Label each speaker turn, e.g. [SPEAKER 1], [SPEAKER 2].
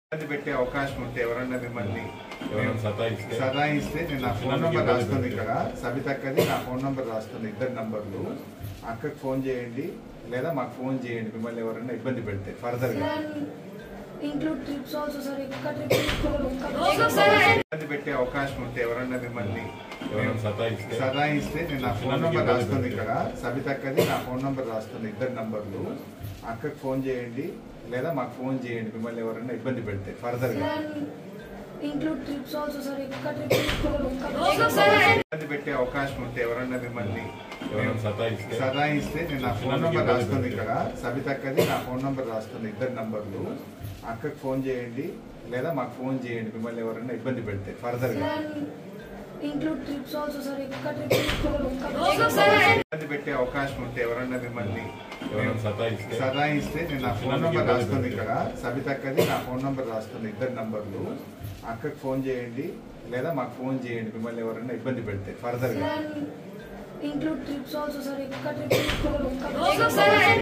[SPEAKER 1] ఇబ్బంది పెట్టే అవకాశం ఉంటే ఎవరన్నా మిమ్మల్ని సతాయిస్తే నేను నా ఫోన్ నంబర్ రాస్తుంది ఇక్కడ సబితక్కది నా ఫోన్ నంబర్ రాస్తుంది ఇద్దరు నంబర్లు అక్కకి ఫోన్ చేయండి లేదా మాకు ఫోన్ చేయండి మిమ్మల్ని ఎవరన్నా ఇబ్బంది పెడితే ఫర్దర్ గా ఇబ్బంది పెట్టే అవకాశం ఉంటే ఎవరన్నా మిమ్మల్ని సతాయిస్తే నేను నా ఫోన్ నంబర్ రాస్తుంది ఇక్కడ సబితక్కది నా ఫోన్ నంబర్ రాస్తుంది ఇద్దరు నంబర్లు అక్కకి ఫోన్ చేయండి లేదా మాకు ఫోన్ చేయండి మిమ్మల్ని ఎవరన్నా ఇబ్బంది పెడితే ఫర్దర్ గా ఇబ్బంది పెట్టే అవకాశం ఉంటే ఎవరన్నా మిమ్మల్ని సతాయిస్తే నేను నా ఫోన్ నంబర్ రాస్తుంది ఇక్కడ సబితక్కది నా ఫోన్ నంబర్ రాస్తుంది ఇద్దరు నంబర్లు అక్కకి ఫోన్ చేయండి లేదా మాకు ఫోన్ చేయండి మిమ్మల్ని ఎవరన్నా ఇబ్బంది పెడితే ఫర్దర్ గా ఇబ్బంది పెట్టే అవకాశం ఉంటే ఎవరన్నా మిమ్మల్ని సతాయిస్తే నేను నా ఫోన్ నంబర్ రాస్తుంది ఇక్కడ సబితక్కది నా ఫోన్ నంబర్ రాస్తుంది ఇద్దరు నంబర్లు అక్కకి ఫోన్ చేయండి లేదా మాకు ఫోన్ చేయండి మిమ్మల్ని ఎవరన్నా ఇబ్బంది పెడితే ఫర్దర్ గా